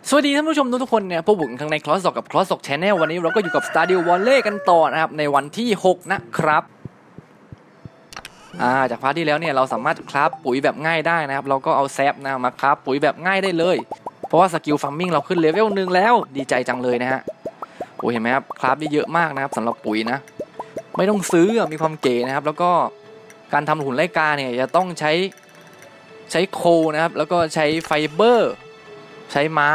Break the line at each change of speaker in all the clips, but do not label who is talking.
สวัสดีท่านผู้ชมทุกคนเนี่ยพบผมข้างในคลอสกับคลอสแชนแนลวันนี้เราก็อยู่กับ Stardew Valley กันต่อนะครับในวันที่6นะครับจากพาร์ทที่แล้วเนี่ยเราสามารถคราฟปุ๋ยแบบง่ายได้นะครับเราก็เอาแซฟนะมาคราฟปุ๋ยแบบง่ายได้เลยเพราะว่าสกิลฟาร์มมิ่งเราขึ้นเลเวล1แล้วดีใจจังเลยนะฮะโอ้เห็นไหมครับคราฟได้เยอะมากนะครับสำหรับปุ๋ยนะไม่ต้องซื้อมีความเก๋นะครับแล้วก็การทำหุ่นไล่กาเนี่ยจะต้องใช้โคนะครับแล้วก็ใช้ไฟเบอร์ใช้ไม้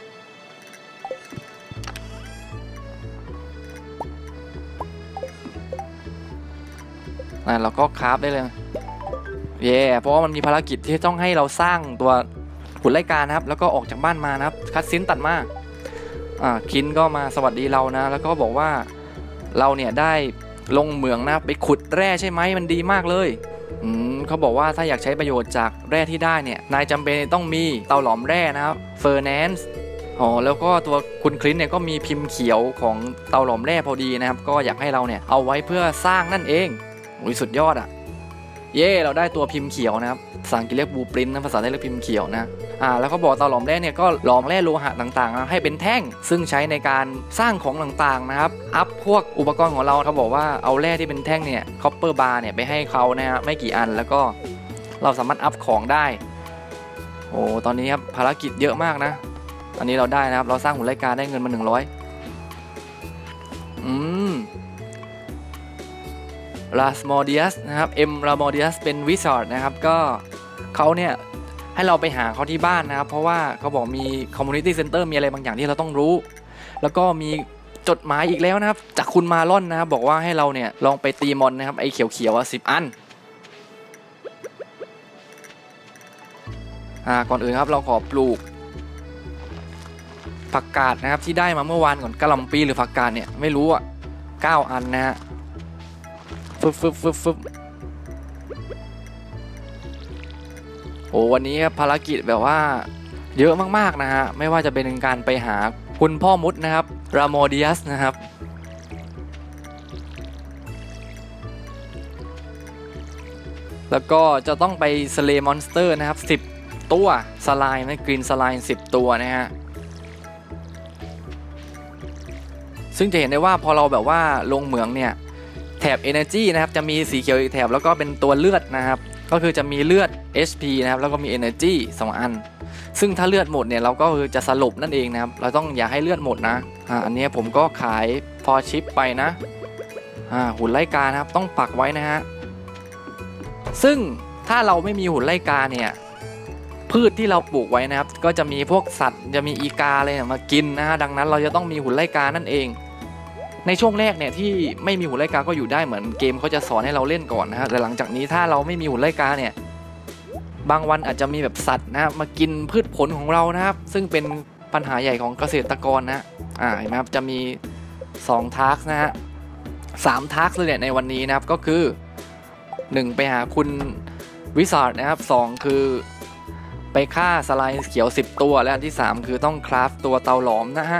เราก็คราฟได้เลยเพราะว่ามันมีภารกิจที่ต้องให้เราสร้างตัวหุ่นไล่กานะครับแล้วก็ออกจากบ้านมานะครับคัดซินตัดมาคินก็มาสวัสดีเรานะแล้วก็บอกว่าเราเนี่ยได้ลงเหมืองนะไปขุดแร่ใช่ไหมมันดีมากเลยเขาบอกว่าถ้าอยากใช้ประโยชน์จากแร่ที่ได้เนี่ยนายจำเป็นต้องมีเตาหลอมแร่นะครับเฟอร์แนนซ์แล้วก็ตัวคุณคลินเนี่ยก็มีพิมพ์เขียวของเตาหลอมแร่พอดีนะครับก็อยากให้เราเนี่ยเอาไว้เพื่อสร้างนั่นเองสุดยอดเราได้ตัวพิมพ์เขียวนะครับภาษาอังกฤษเรียกบลูพรินท์นะภาษาไทยเรียกพิมพ์เขียวนะแล้วก็บอกเตาหลอมแร่เนี่ยก็หลอมแร่โลหะต่างๆให้เป็นแท่งซึ่งใช้ในการสร้างของต่างๆนะครับอัพพวกอุปกรณ์ของเราเขาบอกว่าเอาแร่ที่เป็นแท่งเนี่ยคอปเปอร์บาร์เนี่ยไปให้เขานะฮะไม่กี่อันแล้วก็เราสามารถอัพของได้ตอนนี้ครับภารกิจเยอะมากนะอันนี้เราได้นะครับเราสร้างหุ่นไล่กาได้เงินมา100ลาสมอร์เดียสนะครับลาสมอร์เดียสเป็นวิสาร์ดนะครับก็เขาเนี่ยให้เราไปหาเขาที่บ้านนะครับเพราะว่าเขาบอกมีคอมมูนิตี้เซ็นเตอร์มีอะไรบางอย่างที่เราต้องรู้แล้วก็มีจดหมายอีกแล้วนะครับจากคุณมาลอนนะครับบอกว่าให้เราเนี่ยลองไปตีมอนนะครับไอ้เขียวๆ10 อันก่อนอื่นครับเราขอปลูกผักกาดนะครับที่ได้มาเมื่อวานก่อนกะหล่ำปีหรือผักกาดเนี่ยไม่รู้9 อันนะฮะฟึบวันนี้ครับภารกิจแบบว่าเยอะมากๆนะฮะไม่ว่าจะเป็นการไปหาคุณพ่อมุดนะครับรามอดิอัสนะครับแล้วก็จะต้องไปสเลย์มอนสเตอร์นะครับ10 ตัวสไลม์นะกรีนสไลม์10 ตัวนะฮะซึ่งจะเห็นได้ว่าพอเราแบบว่าลงเหมืองเนี่ยแถบ Energy นะครับจะมีสีเขียวอีกแถบแล้วก็เป็นตัวเลือดนะครับก็คือจะมีเลือด HP นะครับแล้วก็มี Energy 2 อันซึ่งถ้าเลือดหมดเนี่ยเราก็คือจะสลบนั่นเองนะครับเราต้องอย่าให้เลือดหมดนะอันนี้ผมก็ขายพอชิปไปนะหุ่นไล่กานะครับต้องปักไว้นะฮะซึ่งถ้าเราไม่มีหุ่นไล่กาเนี่ยพืชที่เราปลูกไว้นะครับก็จะมีพวกสัตว์จะมีอีกาอะไรมากินนะฮะดังนั้นเราจะต้องมีหุ่นไล่กานั่นเองในช่วงแรกเนี่ยที่ไม่มีหุ่นไล่กาก็อยู่ได้เหมือนเกมเขาจะสอนให้เราเล่นก่อนนะฮะแต่หลังจากนี้ถ้าเราไม่มีหุ่นไล่กาเนี่ยบางวันอาจจะมีแบบสัตว์นะมากินพืชผลของเรานะครับซึ่งเป็นปัญหาใหญ่ของเกษตรกรนะเห็นไหมครับจะมี2 ทาร์กนะฮะ3 ทาร์กเลยเนี่ยในวันนี้นะครับก็คือ1ไปหาคุณวิสาร์ดนะครับ2คือไปฆ่าสไลด์เขียว10 ตัวและอันที่3คือต้องคราฟตัวเตาหลอมนะฮะ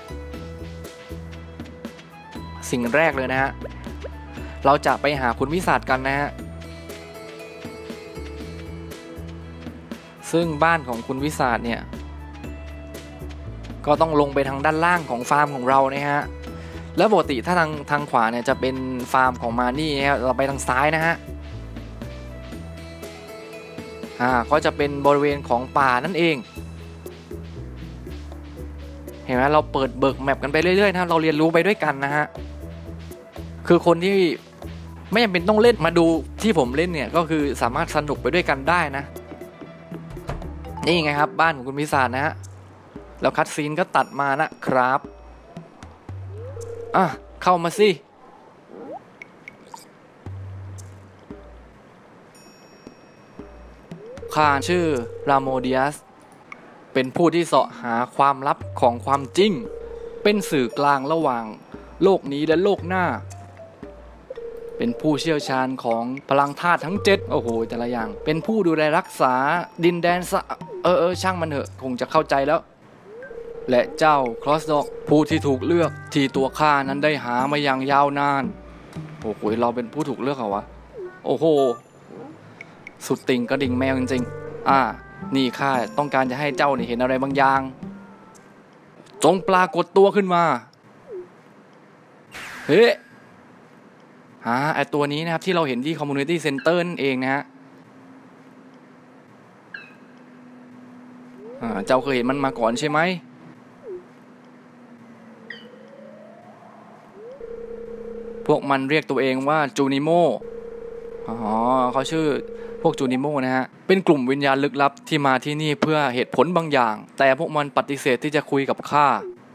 สิ่งแรกเลยนะฮะเราจะไปหาคุณวิสาร์ดกันนะฮะซึ่งบ้านของคุณวิสาร์ดเนี่ยก็ต้องลงไปทางด้านล่างของฟาร์มของเรานะฮะแล้วปกติถ้าทางขวาเนี่ยจะเป็นฟาร์มของมานี่นะฮะเราไปทางซ้ายนะฮะก็จะเป็นบริเวณของป่านั่นเองเห็นไหมเราเปิดเบิกแมปกันไปเรื่อยๆนะเราเรียนรู้ไปด้วยกันนะฮะคือคนที่ไม่จำเป็นต้องเล่นมาดูที่ผมเล่นเนี่ยก็คือสามารถสนุกไปด้วยกันได้นะนี่ไงครับบ้านของคุณพิศาจนะฮะแล้วคัตซีนก็ตัดมานะครับเข้ามาสิข้าชื่อรามอดิอัสเป็นผู้ที่เสาะหาความลับของความจริงเป็นสื่อกลางระหว่างโลกนี้และโลกหน้าเป็นผู้เชี่ยวชาญของพลังธาตุทั้ง7แต่ละอย่างเป็นผู้ดูแลรักษาดินแดนช่างมันเถอะคงจะเข้าใจแล้วและเจ้าคลอสด็อกผู้ที่ถูกเลือกที่ตัวข้านั้นได้หามาอย่างยาวนานเราเป็นผู้ถูกเลือกเหรอวะสุดติ่งกระดิ่งแมวจริงๆนี่ข้าต้องการจะให้เจ้านี่เห็นอะไรบางอย่างจงปรากฏตัวขึ้นมาเฮ้ไอตัวนี้นะครับที่เราเห็นที่ Community Center นั่นเองนะฮะเจ้าเคยเห็นมันมาก่อนใช่ไหมพวกมันเรียกตัวเองว่าจูนิโมเขาชื่อพวกจูนิโมนะฮะเป็นกลุ่มวิญญาณลึกลับที่มาที่นี่เพื่อเหตุผลบางอย่างแต่พวกมันปฏิเสธที่จะคุยกับข้า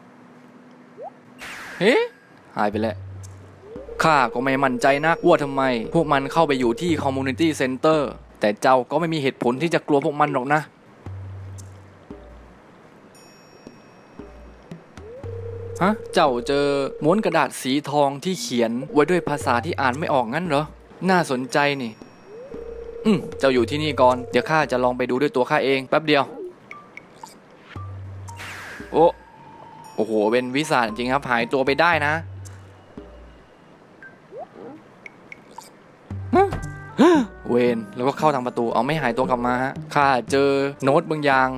หายไปแล้วข้าก็ไม่มั่นใจนักว่าทำไมพวกมันเข้าไปอยู่ที่ Community Center แต่เจ้าก็ไม่มีเหตุผลที่จะกลัวพวกมันหรอกนะเจ้าเจอม้วนกระดาษสีทองที่เขียนไว้ด้วยภาษาที่อ่านไม่ออกงั้นเหรอน่าสนใจนี่เจ้าอยู่ที่นี่ก่อนเดี๋ยวข้าจะลองไปดูด้วยตัวข้าเองแป๊บเดียวโอ้โหเป็นวิสาจริงครับหายตัวไปได้นะเวนแล้วก็เข้าทางประตูเอาไม่หายตัวกลับมาฮะข้าเจอโน้ตบางอย่าง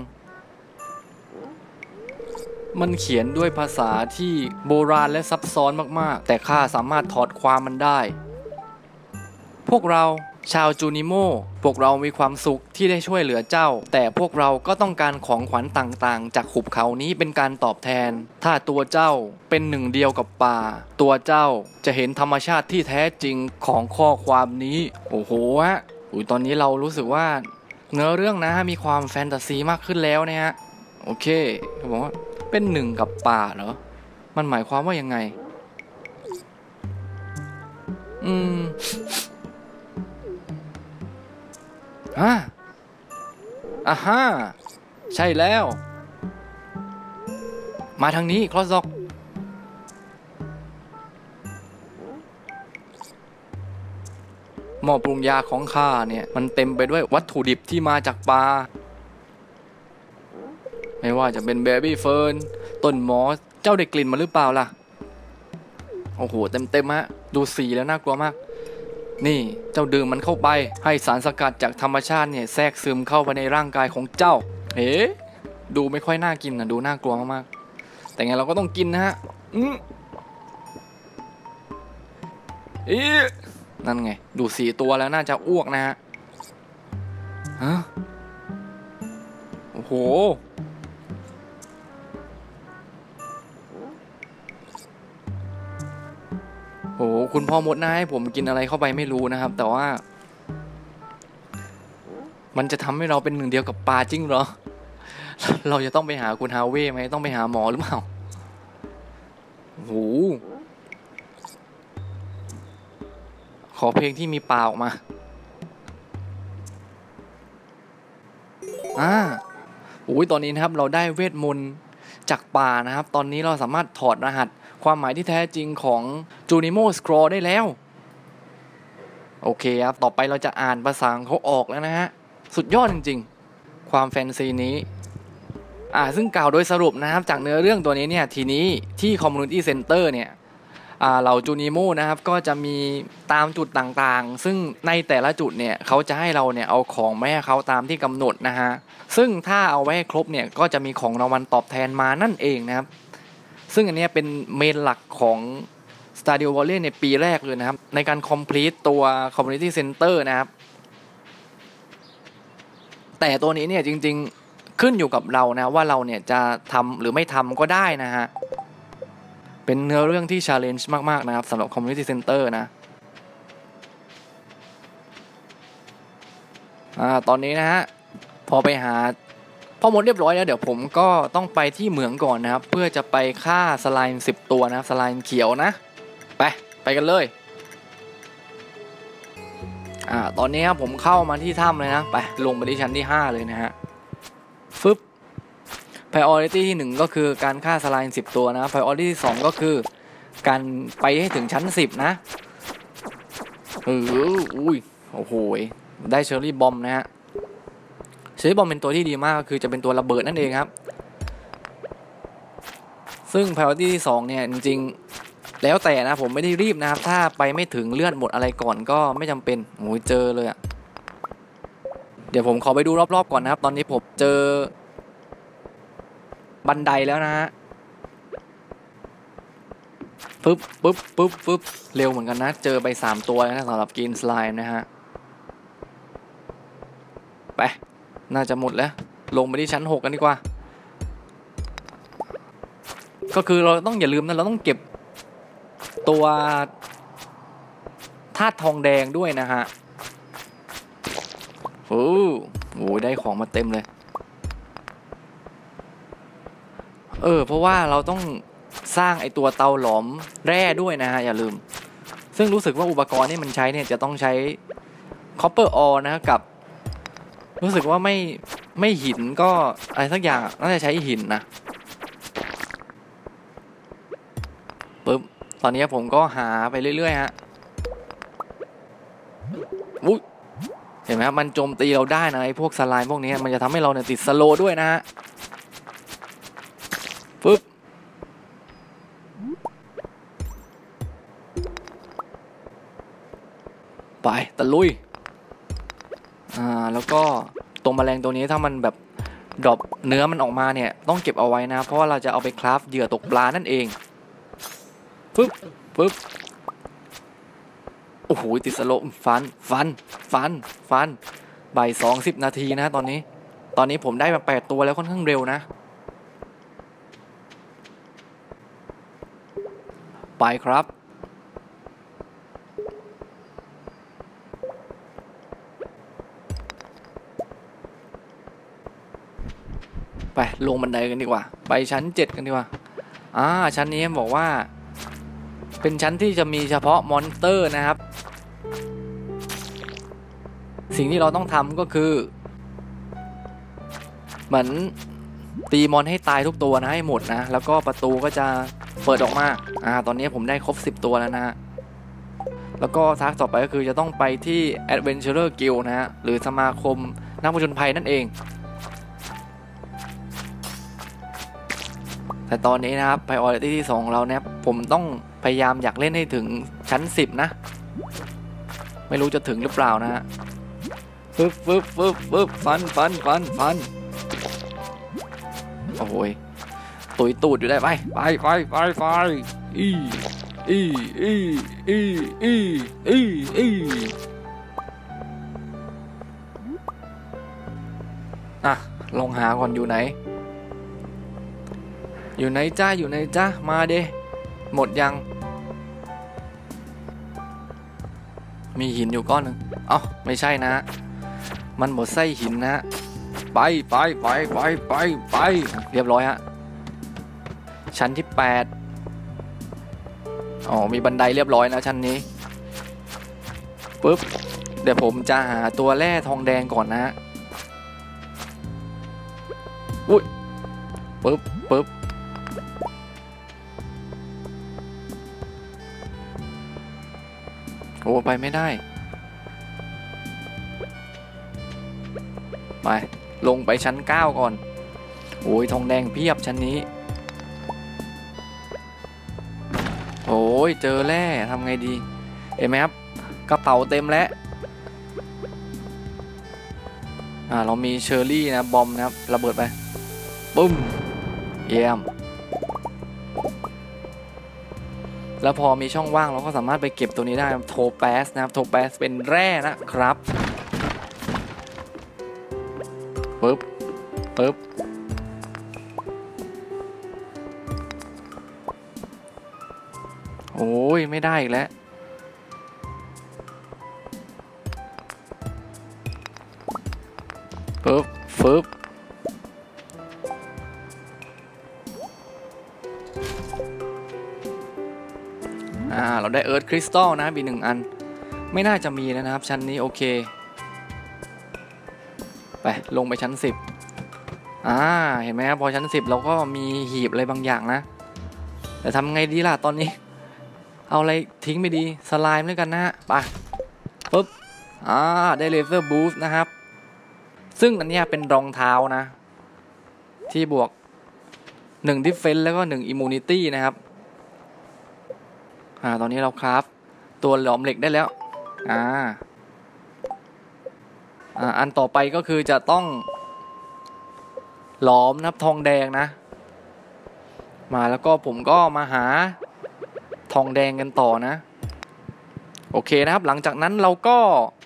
มันเขียนด้วยภาษาที่โบราณและซับซ้อนมากๆแต่ข้าสามารถถอดความมันได้พวกเราชาวจูนิโมพวกเรามีความสุขที่ได้ช่วยเหลือเจ้าแต่พวกเราก็ต้องการของขวัญต่างๆจากหุบเขานี้เป็นการตอบแทนถ้าตัวเจ้าเป็นหนึ่งเดียวกับป่าตัวเจ้าจะเห็นธรรมชาติที่แท้จริงของข้อความนี้โอ้โหตอนนี้เรารู้สึกว่าเนื้อเรื่องนะมีความแฟนตาซีมากขึ้นแล้วนะฮะโอเคเขาบอกว่าเป็นหนึ่งกับป่าเหรอมันหมายความว่ายังไงใช่แล้วมาทางนี้คลอสซ็อกหม้อปรุงยาของข้าเนี่ยมันเต็มไปด้วยวัตถุดิบที่มาจากป่าไม่ว่าจะเป็นเบบี้เฟิร์นต้นมอสเจ้าได้กลิ่นมาหรือเปล่าล่ะโอ้โหเต็มฮะดูสีแล้วน่ากลัวมากนี่เจ้าดื่มมันเข้าไปให้สารสกัดจากธรรมชาติเนี่ยแทรกซึมเข้าไปในร่างกายของเจ้าดูไม่ค่อยน่ากินนะดูน่ากลัวมากๆแต่ไงเราก็ต้องกินนะฮะนั่นไงดูสีตัวแล้วน่าจะอ้วกนะฮะโอ้โหคุณพ่อมดน่าให้ผมกินอะไรเข้าไปไม่รู้นะครับแต่ว่ามันจะทำให้เราเป็นหนึ่งเดียวกับปลาจริงเหรอเราจะต้องไปหาคุณฮาเว่ไหมต้องไปหาหมอหรือเปล่าขอเพลงที่มีปลาออกมาตอนนี้นะครับเราได้เวทมนต์จากป่านะครับตอนนี้เราสามารถถอดรหัสความหมายที่แท้จริงของจูนิโมสครอได้แล้วโอเคครับต่อไปเราจะอ่านภาษาเขาออกแล้วนะฮะสุดยอดจริงๆความแฟนซีนี้ซึ่งกล่าวโดยสรุปนะครับจากเนื้อเรื่องตัวนี้เนี่ยทีนี้ที่ Community Center เนี่ยเหล่าจูนิโมนะครับก็จะมีตามจุดต่างๆซึ่งในแต่ละจุดเนี่ยเขาจะให้เราเนี่ยเอาของมาให้เขาตามที่กำหนดนะฮะซึ่งถ้าเอาไว้ให้ครบเนี่ยก็จะมีของรางวัลตอบแทนมานั่นเองนะครับซึ่งอันนี้เป็นเมนหลักของ Stardew Valley ในปีแรกเลยนะครับในการ complete ตัว Community Center นะครับแต่ตัวนี้เนี่ยจริงๆขึ้นอยู่กับเรานะว่าเราเนี่ยจะทำหรือไม่ทำก็ได้นะฮะเป็นเนื้อเรื่องที่ challenge มากๆนะครับสำหรับ Community Center นะตอนนี้นะฮะพอไปหาพอหมดเรียบร้อยแล้วเดี๋ยวผมก็ต้องไปที่เหมืองก่อนนะครับเพื่อจะไปฆ่าสไลม์10ตัวนะครับสไลม์เขียวนะไปกันเลยตอนนี้ครับผมเข้ามาที่ถ้ำเลยนะไปลงไปที่ชั้นที่5เลยนะฮะpriority ที่1ก็คือการฆ่าสไลม์10ตัวนะ priority ที่2ก็คือการไปให้ถึงชั้น10นะโอ้โหได้เชอร์รี่บอมนะฮะเชอร์รี่บอมเป็นตัวที่ดีมากคือจะเป็นตัวระเบิดนั่นเองครับซึ่ง priority ที่2เนี่ยจริงๆแล้วแต่นะผมไม่ได้รีบนะครับถ้าไปไม่ถึงเลือดหมดอะไรก่อนก็ไม่จำเป็นเจอเลยเดี๋ยวผมขอไปดูรอบๆก่อนนะครับตอนนี้ผมเจอบันไดแล้วนะฮะปึ๊บปึ๊บปึ๊บปึ๊บเร็วเหมือนกันนะเจอไป3ตัวนะสำหรับกินสไลม์นะฮะไปน่าจะหมดแล้วลงไปที่ชั้น6กันดีกว่าก็คือเราต้องอย่าลืมนะเราต้องเก็บตัวธาตุทองแดงด้วยนะฮะโอ้โหได้ของมาเต็มเลยเพราะว่าเราต้องสร้างไอตัวเตาหลอมแร่ด้วยนะฮะอย่าลืมซึ่งรู้สึกว่าอุปกรณ์ที่มันใช้เนี่ยจะต้องใช้ copper ore นะกับรู้สึกว่าไม่หินก็อะไรสักอย่างน่าจะใช้หินนะปึ๊บตอนนี้ผมก็หาไปเรื่อยๆฮะอุ๊ยเห็นไหมครับมันโจมตีเราได้นะไอ้พวกสไลม์พวกนี้มันจะทำให้เราเนี่ยติดสโลว์ด้วยนะฮะปึ๊บไปตะลุยแล้วก็ตรงแมลงตัวนี้ถ้ามันแบบดรอปเนื้อมันออกมาเนี่ยต้องเก็บเอาไว้นะเพราะว่าเราจะเอาไปคราฟเหยื่อตกปลานั่นเองปึ๊บปึ๊บโอ้โหติดสโลว์ฟันบ่าย20 นาทีนะตอนนี้ผมได้มา8ตัวแล้วค่อนข้างเร็วนะไปครับไปลงบันไดกันดีกว่าไปชั้น7กันดีกว่าชั้นนี้บอกว่าเป็นชั้นที่จะมีเฉพาะมอนสเตอร์นะครับสิ่งที่เราต้องทำก็คือเหมือนตีมอนให้ตายทุกตัวนะให้หมดนะแล้วก็ประตูก็จะเปิดออกมาตอนนี้ผมได้ครบ10ตัวแล้วนะแล้วก็ทักต่อไปก็คือจะต้องไปที่ Adventurer Guild นะฮะหรือสมาคมนักผจญภัยนั่นเองแต่ตอนนี้นะครับ priority ที่2เราเนี่ยผมต้องพยายามอยากเล่นให้ถึงชั้น10นะไม่รู้จะถึงหรือเปล่านะฮะปึ๊บฟันโอ้ยตุยตูดอยู่ได้ไปลองหาก่อนอยู่ไหนจ้ามาเด้หมดยังมีหินอยู่ก้อนหนึ่งไม่ใช่นะมันหมดไส้หินนะไปเรียบร้อยฮะชั้นที่8มีบันไดเรียบร้อยนะชั้นนี้ปึ๊บเดี๋ยวผมจะหาตัวแร่ทองแดงก่อนนะอุ้ยปึ๊บไปไม่ได้ไปลงไปชั้น9ก่อนโอ้ยทองแดงเพียบชั้นนี้โอ้ยเจอแร่ทำไงดีเห็นไหมครับกระเป๋าเต็มแล้วเรามีเชอร์รี่นะบอมนะครับระเบิดไปปุ้มเยี่ยมแล้วพอมีช่องว่างเราก็สามารถไปเก็บตัวนี้ได้โทแปสนะครับโทแปสเป็นแร่นะครับปึ๊บโอ้ยไม่ได้อีกแล้วปึ๊บเราได้เอิร์ธคริสตัลนะมี1 อันไม่น่าจะมีนะครับชั้นนี้โอเคไปลงไปชั้น10เห็นไหมครับพอชั้น10เราก็มีหีบอะไรบางอย่างนะแต่ทำไงดีล่ะตอนนี้เอาอะไรทิ้งไปดีสไลม์ด้วยกันนะไปปึ๊บได้เลเซอร์บูสต์นะครับซึ่งอันนี้เป็นรองเท้านะที่บวก1 Defense แล้วก็1 Immunity นะครับตอนนี้เราคราฟตัวหลอมเหล็กได้แล้วอันต่อไปก็คือจะต้องหลอมนะครับทองแดงนะมาแล้วก็ผมก็มาหาทองแดงกันต่อนะโอเคนะครับหลังจากนั้นเราก็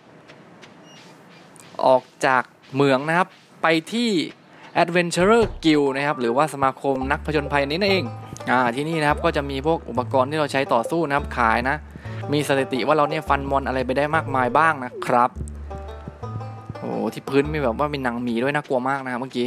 ออกจากเหมืองนะครับไปที่ Adventurer Guild นะครับหรือว่าสมาคมนักผจญภัยนี้นั่นเองที่นี่นะครับก็จะมีพวกอุปกรณ์ที่เราใช้ต่อสู้นะครับขายนะมีสถิติว่าเราเนี่ยฟันมอนอะไรไปได้มากมายบ้างนะครับโอ้ที่พื้นมีแบบว่ามีหนังหมีด้วยน่ากลัวมากนะครับเมื่อกี้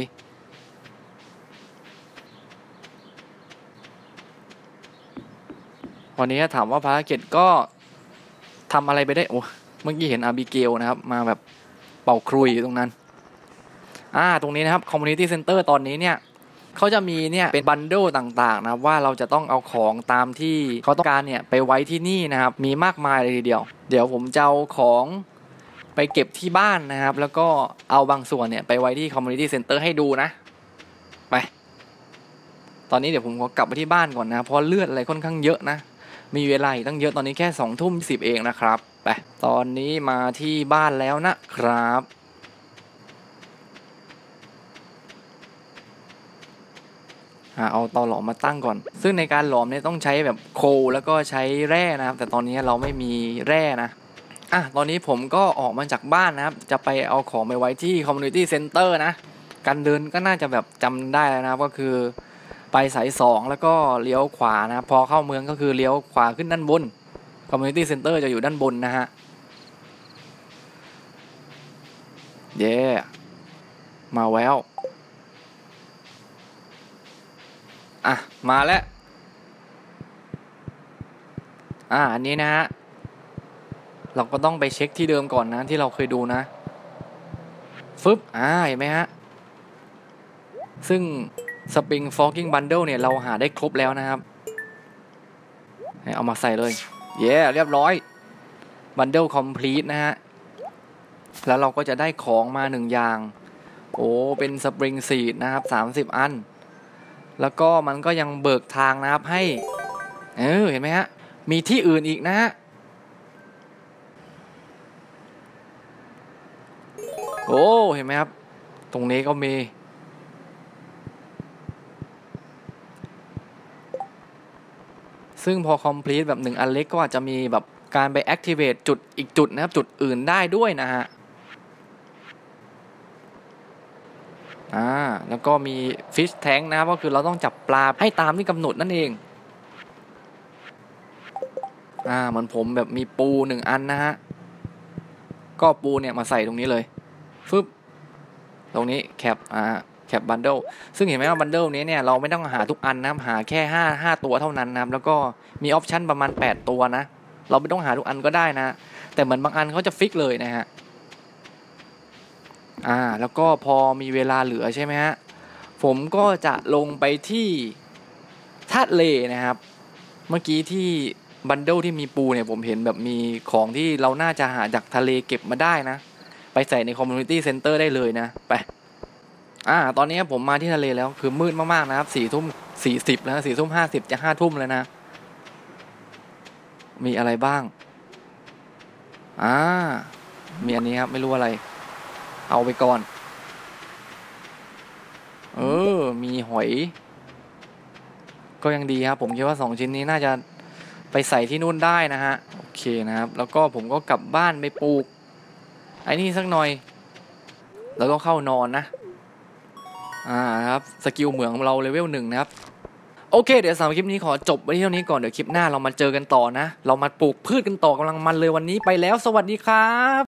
วันนี้ถามว่าภารกิจก็ทำอะไรไปได้โอ้เมื่อกี้เห็นอาบิเกลนะครับมาแบบเป่าครุยอยู่ตรงนั้นตรงนี้นะครับ Community Center ตอนนี้เนี่ยเขาจะมีเนี่ยเป็นบันเดิลต่างๆนะครับว่าเราจะต้องเอาของตามที่เขาต้องการเนี่ยไปไว้ที่นี่นะครับมีมากมายเลยทีเดียวเดี๋ยวผมจะเอาของไปเก็บที่บ้านนะครับแล้วก็เอาบางส่วนเนี่ยไปไว้ที่ Community Center ให้ดูนะไปตอนนี้เดี๋ยวผมขอกลับไปที่บ้านก่อนนะเพราะเลือดอะไรค่อนข้างเยอะนะมีเวลาอีกตั้งเยอะตอนนี้แค่20:10เองนะครับไปตอนนี้มาที่บ้านแล้วนะครับเอาเตาหลอมมาตั้งก่อนซึ่งในการหลอมเนี่ยต้องใช้แบบโคลแล้วก็ใช้แร่นะครับแต่ตอนนี้เราไม่มีแร่นะตอนนี้ผมก็ออกมาจากบ้านนะครับจะไปเอาของไปไว้ที่ Community Center นะการเดินก็น่าจะแบบจำได้แล้วนะครับก็คือไปสาย2แล้วก็เลี้ยวขวานะพอเข้าเมืองก็คือเลี้ยวขวาขึ้นด้านบน Community Center จะอยู่ด้านบนนะฮะมาแล้วมาแล้วอันนี้นะฮะเราก็ต้องไปเช็คที่เดิมก่อนนะที่เราเคยดูนะฟึบเห็นไหมฮะซึ่ง Spring Forking Bundle เนี่ยเราหาได้ครบแล้วนะครับเอามาใส่เลยเรียบร้อย Bundle Complete นะฮะแล้วเราก็จะได้ของมา1อย่างเป็น Spring Seed นะครับ30 อันแล้วก็มันก็ยังเบิกทางนะครับให้เห็นไหมฮะมีที่อื่นอีกนะฮะเห็นไหมครับตรงนี้ก็มีซึ่งพอ complete แบบ1อันเล็กก็อาจจะมีแบบการไป activate จุดอีกจุดนะครับจุดอื่นได้ด้วยนะฮะแล้วก็มี fish tank นะครับก็คือเราต้องจับปลาให้ตามที่กำหนดนั่นเองเหมือนผมแบบมีปู1อันนะฮะก็ปูเนี่ยมาใส่ตรงนี้เลยฟึบตรงนี้แคปบันเดิลซึ่งเห็นไหมว่าบันเดิลนี้เนี่ยเราไม่ต้องหาทุกอันนะหาแค่5ตัวเท่านั้นนะครับแล้วก็มีออปชั่นประมาณ8ตัวนะเราไม่ต้องหาทุกอันก็ได้นะแต่เหมือนบางอันเขาจะฟิกเลยนะฮะแล้วก็พอมีเวลาเหลือใช่ไหมฮะผมก็จะลงไปที่ธาตุเลนะครับเมื่อกี้ที่บันเดิลที่มีปูเนี่ยผมเห็นแบบมีของที่เราน่าจะหาจากทะเลเก็บมาได้นะไปใส่ใน Community Center ได้เลยนะไปตอนนี้ผมมาที่ทะเลแล้วคือมืดมากๆนะครับ4:40แล้ว4:50จะ5 ทุ่มแล้วนะมีอะไรบ้างมีอันนี้ครับไม่รู้อะไรเอาไปก่อนมีหอยก็ยังดีครับผมคิดว่า2ชิ้นนี้น่าจะไปใส่ที่นู่นได้นะฮะโอเคนะครับแล้วก็ผมก็กลับบ้านไปปลูกไอ้นี่สักหน่อยแล้วก็เข้านอนนะครับสกิลเหมืองของเราเลเวล1นะครับโอเคเดี๋ยวสำหรับคลิปนี้ขอจบไว้ที่เท่านี้ก่อนเดี๋ยวคลิปหน้าเรามาเจอกันต่อนะเรามาปลูกพืชกันต่อกำลังมันเลยวันนี้ไปแล้วสวัสดีครับ